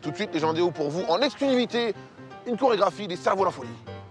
Tout de suite, les Jandéo pour vous, en exclusivité, une chorégraphie des Cerveaux la Folie.